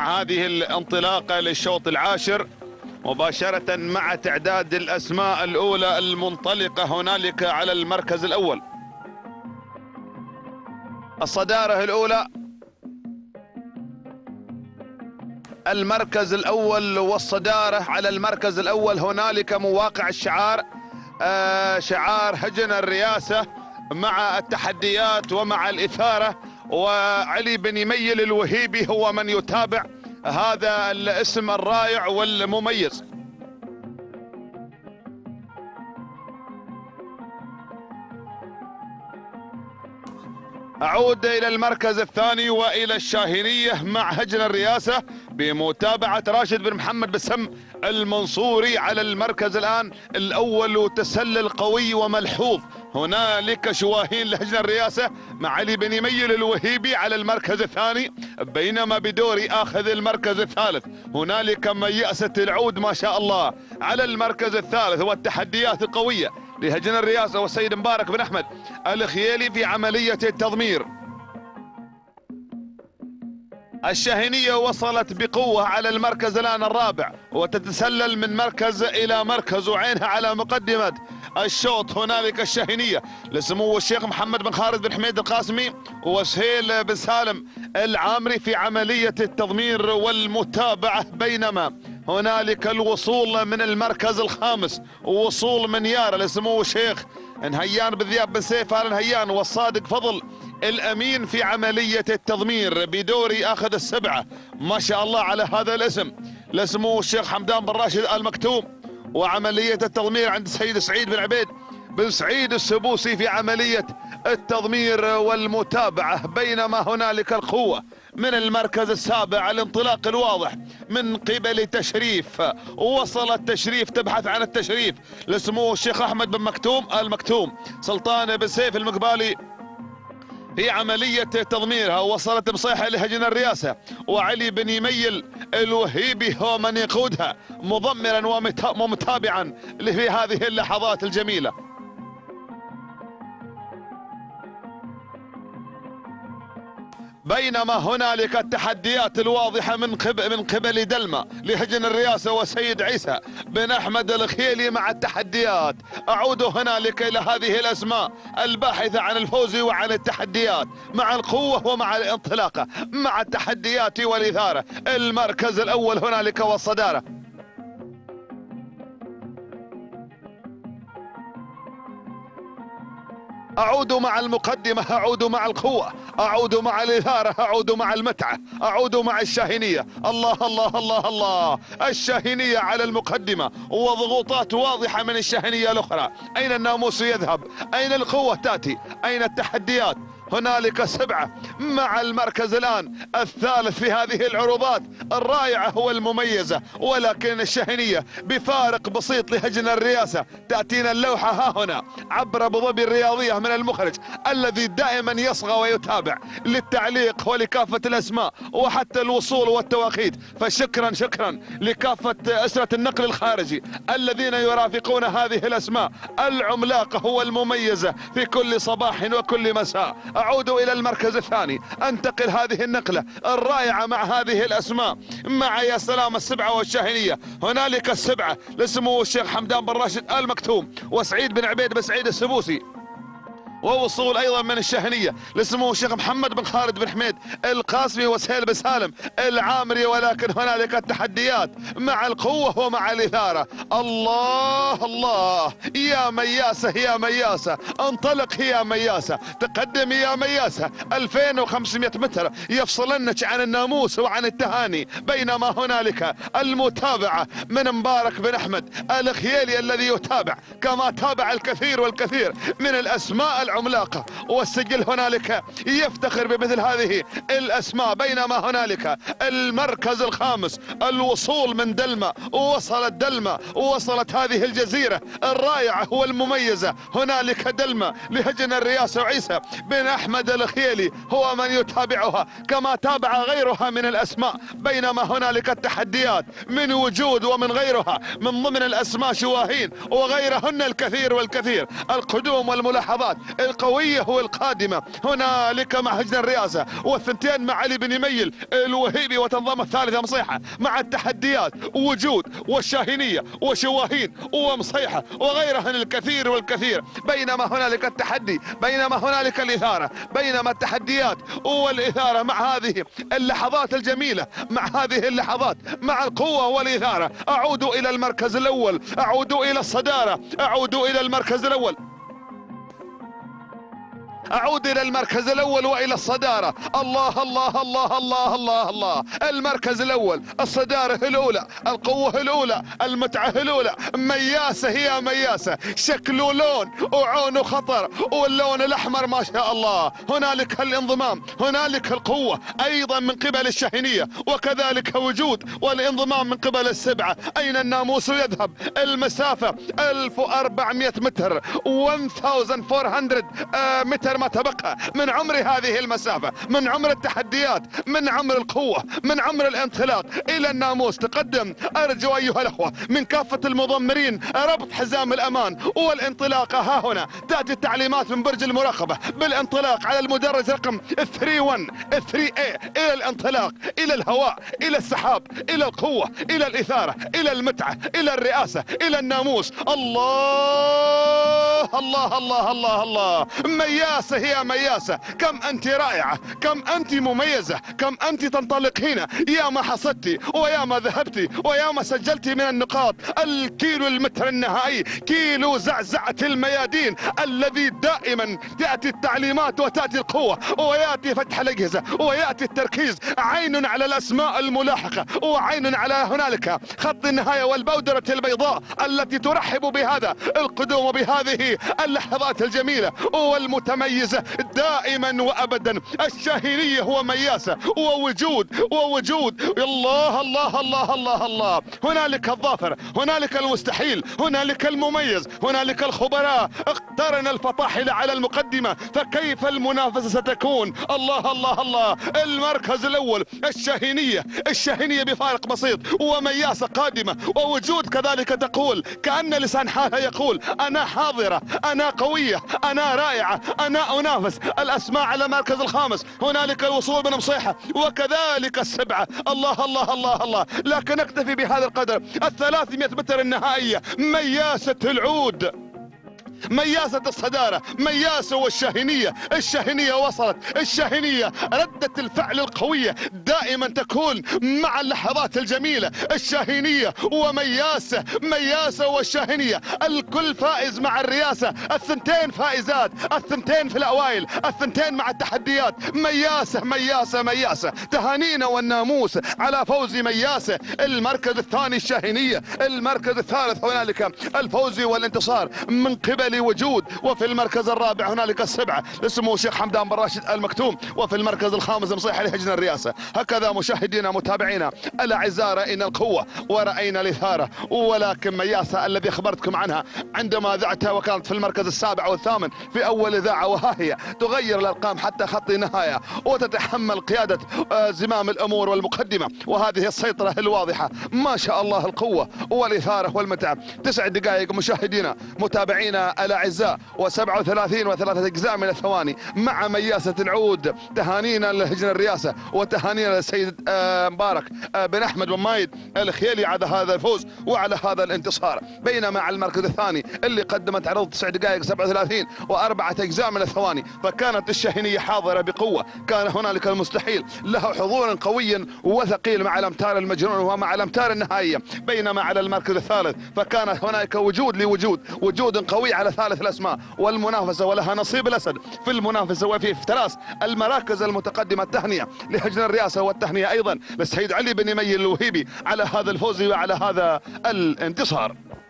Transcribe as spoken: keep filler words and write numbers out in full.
مع هذه الانطلاقة للشوط العاشر مباشرة مع تعداد الأسماء الأولى المنطلقة هنالك على المركز الأول. الصدارة الأولى المركز الأول والصدارة على المركز الأول هنالك مواقع الشعار آه شعار هجن الرئاسة مع التحديات ومع الإثارة، وعلي بن يميل الوهيبي هو من يتابع هذا الاسم الرائع والمميز. أعود إلى المركز الثاني وإلى الشاهينية مع هجن الرئاسة بمتابعة راشد بن محمد بسم المنصوري على المركز الآن الأول، وتسلل قوي وملحوظ. هنالك شواهين لهجن الرئاسة مع علي بن يميل الوهيبي على المركز الثاني، بينما بدوري آخذ المركز الثالث. هنالك ميأسة العود ما شاء الله على المركز الثالث، والتحديات قوية لهجن الرئاسة والسيد مبارك بن أحمد الخيالي في عملية التضمير. الشاهينية وصلت بقوة على المركز الآن الرابع، وتتسلل من مركز إلى مركز، وعينها على مقدمة الشوط. هنالك الشاهينية لسمو الشيخ محمد بن خالد بن حميد القاسمي وسهيل بن سالم العامري في عملية التضمير والمتابعة، بينما هنالك الوصول من المركز الخامس ووصول من يارا لسمو الشيخ نهيان بن ذياب بن سيف آل نهيان والصادق فضل الأمين في عملية التضمير بدوري أخذ السبعة. ما شاء الله على هذا الاسم لسمو الشيخ حمدان بن راشد آل مكتوم، وعملية التضمير عند السيد سعيد بن عبيد بن سعيد السبوسي في عملية التضمير والمتابعة، بينما هنالك القوة من المركز السابع الانطلاق الواضح من قبل تشريف. وصل التشريف تبحث عن التشريف لسمو الشيخ أحمد بن مكتوم آل مكتوم سلطان بن سيف المقبالي في عملية تضميرها. وصلت مصيحة لهجن الرئاسة وعلي بن يميل الوهيبي هو من يقودها مضمرا ومتابعا في هذه اللحظات الجميلة. بينما هنالك التحديات الواضحة من قبل من قبل دلما لهجن الرئاسة وسيد عيسى بن أحمد الخيلي مع التحديات. أعود هنالك إلى هذه الأسماء الباحثة عن الفوز وعن التحديات مع القوة ومع الانطلاقة مع التحديات والإثارة. المركز الأول هنالك والصدارة. أعود مع المقدمة، أعود مع القوة، أعود مع الإثارة، أعود مع المتعة، أعود مع الشاهينية. الله الله الله الله، الشاهينية على المقدمة وضغوطات واضحة من الشاهينية الأخرى. أين الناموس يذهب؟ أين القوة تأتي؟ أين التحديات؟ هنالك سبعة مع المركز الآن الثالث في هذه العروضات الرائعة والمميزة، ولكن الشاهينية بفارق بسيط لهجن الرئاسة. تأتينا اللوحة ها هنا عبر أبو ظبي الرياضية من المخرج الذي دائما يصغى ويتابع للتعليق ولكافة الأسماء وحتى الوصول والتواقيت. فشكرا شكرا لكافة أسرة النقل الخارجي الذين يرافقون هذه الأسماء العملاقة والمميزة في كل صباح وكل مساء. أعود إلى المركز الثاني، أنتقل هذه النقلة الرائعة مع هذه الأسماء مع يا سلام السبعة والشاهينية. هنالك السبعة لسمو الشيخ حمدان بن راشد آل مكتوم وسعيد بن عبيد بن سعيد السبوسي، ووصول ايضا من الشاهينية لسمو الشيخ محمد بن خالد بن حميد القاسمي وسهيل بن سالم العامري. ولكن هنالك التحديات مع القوة ومع الإثارة. الله الله يا مياسة يا مياسة، انطلق يا مياسة، تقدم يا مياسة. ألفين وخمسمائة متر يفصلنك عن الناموس وعن التهاني، بينما هنالك المتابعة من مبارك بن أحمد الخيالي الذي يتابع كما تابع الكثير والكثير من الأسماء العملاقة، والسجل هنالك يفتخر بمثل هذه الأسماء. بينما هنالك المركز الخامس الوصول من دلما، وصلت دلما ووصلت هذه الجزيرة الرائعة والمميزة. هنالك دلما لهجن الرئاسة وعيسى بن أحمد الخيالي هو من يتابعها كما تابع غيرها من الأسماء. بينما هنالك التحديات من وجود ومن غيرها من ضمن الأسماء شواهين وغيرهن الكثير والكثير. القدوم والملاحظات القوية والقادمة هنالك مع هجن الرئاسة، والثنتين مع علي بن يميل الوهيبي وتنظيم الثالثة مصيحة مع التحديات وجود والشاهينية وشواهين ومصيحة وغيرها الكثير والكثير. بينما هنالك التحدي، بينما هنالك الإثارة، بينما التحديات والإثارة مع هذه اللحظات الجميلة، مع هذه اللحظات، مع القوة والإثارة. أعود إلى المركز الأول، أعود إلى الصدارة، أعود إلى المركز الأول، أعود إلى المركز الأول وإلى الصدارة. الله الله الله الله الله الله. المركز الأول، الصدارة الأولى، القوة الأولى، المتعة الأولى. مياسة هي مياسة، شكل ولون وعون وخطر، واللون الأحمر ما شاء الله. هنالك الانضمام، هنالك القوة أيضا من قبل الشاهينية، وكذلك وجود والانضمام من قبل السبعة. أين الناموس يذهب؟ المسافة ألف وأربعمائة متر، ألف وأربعمائة متر ما تبقى من عمر هذه المسافة، من عمر التحديات، من عمر القوة، من عمر الانطلاق إلى الناموس. تقدم. أرجو أيها الأخوة من كافة المضمرين ربط حزام الأمان والانطلاق. ها هنا تأتي التعليمات من برج المراقبة بالانطلاق على المدرج رقم ثلاثة واحد ثلاثة اي إلى الانطلاق، إلى الهواء، إلى السحاب، إلى القوة، إلى الإثارة، إلى المتعة، إلى الرئاسة، إلى الناموس. الله الله الله الله الله. مياسة هي مياسة، كم أنت رائعة، كم أنت مميزة، كم أنت تنطلقين. يا ما حصدتي ويا ما ذهبتي ويا ما سجلتي من النقاط. الكيلو المتر النهائي، كيلو زعزعة الميادين الذي دائما تأتي التعليمات وتأتي القوة ويأتي فتح الأجهزة ويأتي التركيز. عين على الأسماء الملاحقة وعين على هنالك خط النهاية والبودرة البيضاء التي ترحب بهذا القدوم وبهذه اللحظات الجميلة والمتميزة دائما وابدا. الشاهينية هو مياسة ووجود ووجود. الله الله الله الله الله. هنالك الظافر، هنالك المستحيل، هنالك المميز، هنالك الخبراء. اقترن الفطاحل على المقدمة، فكيف المنافسة ستكون؟ الله الله الله. المركز الاول الشاهينية، الشاهينية بفارق بسيط، ومياسة قادمة، ووجود كذلك تقول كأن لسان حالها يقول انا حاضرة، انا قوية، انا رائعة، انا انافس. الاسماء على المركز الخامس، هنالك الوصول من مصيحة وكذلك السبعة. الله الله الله الله. لكن اكتفي بهذا القدر. الثلاثمائة متر النهائية، مياسة العود، مياسة الصدارة، مياسة والشاهينية. الشاهينية وصلت، الشاهينية ردة الفعل القوية دائما تكون مع اللحظات الجميلة. الشاهينية ومياسة، مياسة والشاهينية، الكل فائز مع الرئاسة. الثنتين فائزات، الثنتين في الأوائل، الثنتين مع التحديات. مياسة مياسة مياسة. تهانينا والناموس على فوز مياسة. المركز الثاني الشاهينية، المركز الثالث هنالك الفوز والانتصار من قبل وجود. وفي المركز الرابع هنالك السبعة لسمو الشيخ حمدان بن راشد المكتوم. وفي المركز الخامس مصيحة لهجن الرئاسة. هكذا مشاهدينا متابعينا الاعزاء رأينا القوة ورأينا الإثارة، ولكن مياسة الذي اخبرتكم عنها عندما ذعتها وكانت في المركز السابع والثامن في اول اذاعة، وها هي تغير الارقام حتى خط النهاية وتتحمل قيادة زمام الامور والمقدمة، وهذه السيطرة الواضحة. ما شاء الله القوة والإثارة والمتعة. تسع دقائق مشاهدينا متابعينا الاعزاء وسبعة وثلاثين وثلاثة اجزاء من الثواني مع مياسة العود. تهانينا لهجن الرئاسة وتهانينا للسيد مبارك بن احمد بن مايد الخيلي على هذا الفوز وعلى هذا الانتصار. بينما على المركز الثاني اللي قدمت عرض تسع دقائق سبعة وثلاثين واربعة اجزاء من الثواني، فكانت الشاهينية حاضرة بقوة. كان هنالك المستحيل له حضور قوي وثقيل مع الامتار المجنون ومع الامتار النهائية. بينما على المركز الثالث فكان هناك وجود لوجود، وجود قوي على ثالث الاسماء، والمنافسة ولها نصيب الاسد في المنافسة وفي افتراس المراكز المتقدمة. التهنئة لهجن الرئاسة والتهنئة ايضا للسيد علي بن يميل الوهيبي على هذا الفوز وعلى هذا الانتصار.